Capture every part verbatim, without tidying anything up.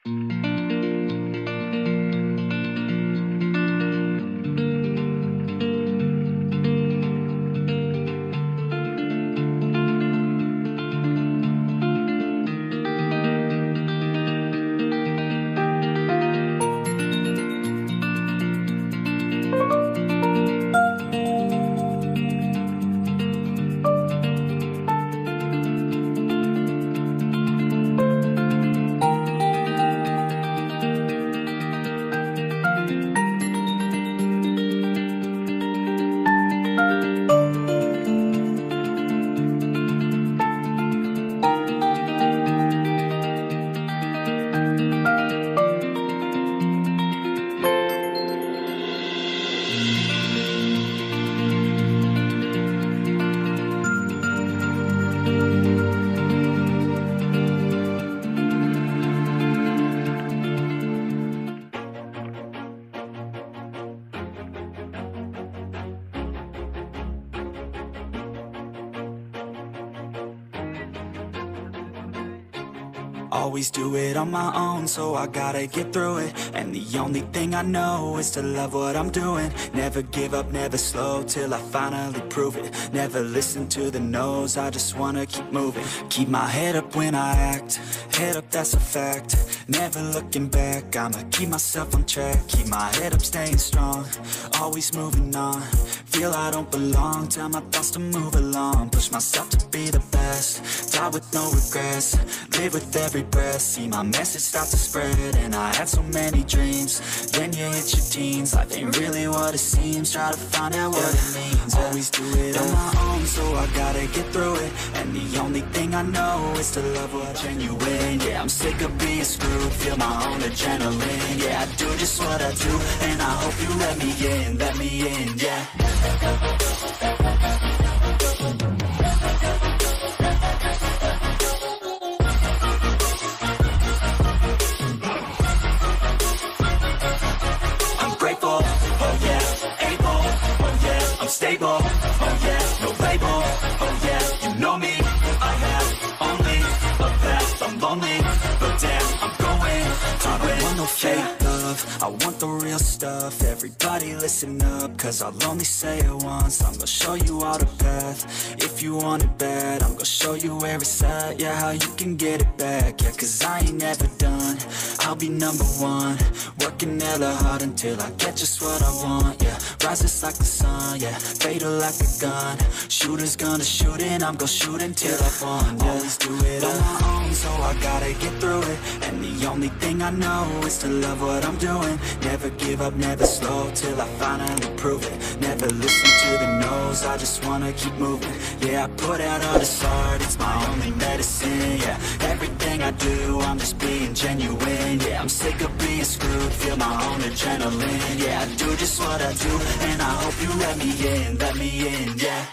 Always do it on my own, so I gotta get through it. And the only thing I know is to love what I'm doing. Never give up, never slow, till I finally prove it. Never listen to the no's, I just wanna keep moving. Keep my head up when I act, head up, that's a fact. Never looking back, I'ma keep myself on track. Keep my head up, staying strong, always moving on. Feel I don't belong, tell my thoughts to move along. Push myself to be the best, die with no regrets. Live with every breath, see my message start to spread. And I had so many dreams, then you hit your teens. Life ain't really what it seems, try to find out what it means. Always do it on my own, so I gotta get through it. And the only thing I know is to love what's genuine. Yeah, I'm sick of being screwed, feel my own adrenaline. Yeah, I do just what I do, and I hope you let me in, let me in, yeah. I'm stable, oh yeah, no label, oh yeah, you know me. I have only a past, I'm lonely, but damn, I'm going to I don't want no fake love, I want the real stuff. Everybody listen up, cause I'll only say it once. I'm gonna show you all the path, if you want it bad. I'm gonna show you where it's at, yeah, how you can get it back. Yeah, cause I ain't never done, I'll be number one. Working hella hard until I get just what I want, yeah. Rises like the sun, yeah, fatal like a gun. Shooter's gonna shoot and I'm gonna shoot until I won, yeah. Always do it on my own, so I gotta get through it. And the only thing I know is to love what I'm doing. Never give up, never slow, till I finally prove it. Never listen to the no's, I just wanna keep moving. Yeah, I put out all this art, it's my only medicine, yeah. Everything I do, I'm just being genuine. Yeah, I'm sick of being screwed, feel my own adrenaline. Yeah, I do just what I do, and I hope you let me in, let me in, yeah.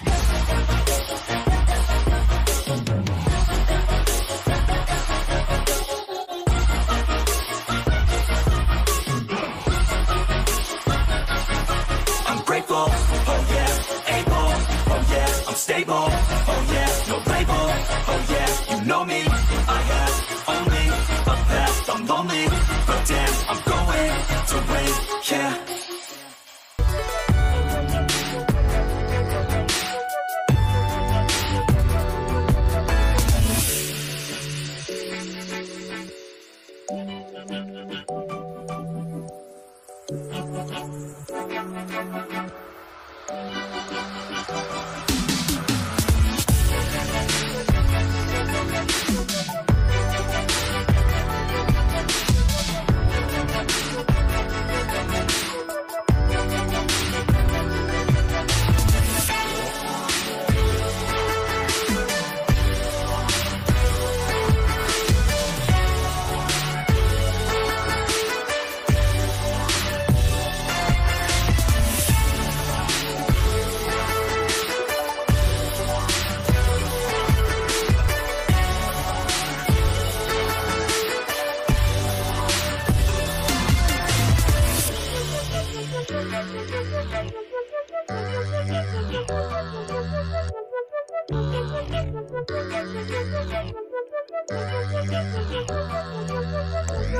I'm grateful, oh yeah, able, oh yeah, I'm stable, oh yeah, no label, oh yeah, you know me. I have only a past, I'm lonely, but damn, I'm going to win, yeah.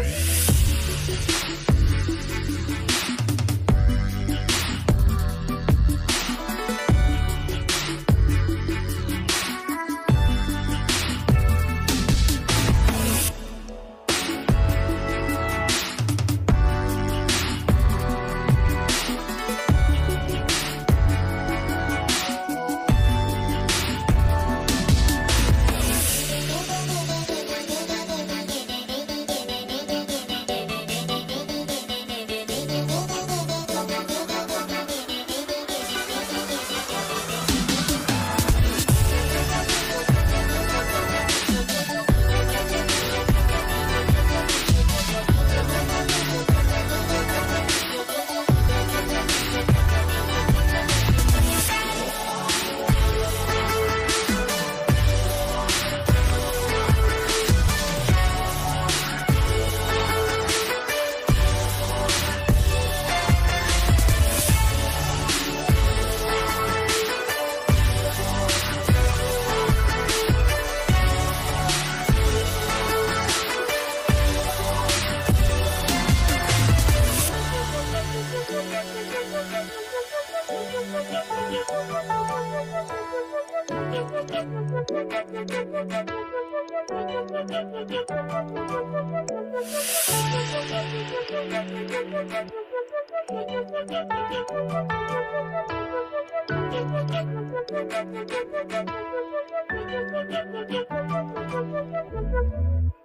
Thank you.